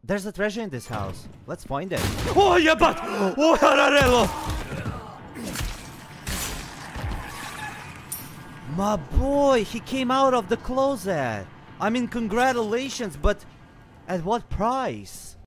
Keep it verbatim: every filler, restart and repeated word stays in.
There's a treasure in this house. Let's find it. Oh, yeah, but oh, Hararello. My boy, he came out of the closet. I mean, congratulations, but at what price?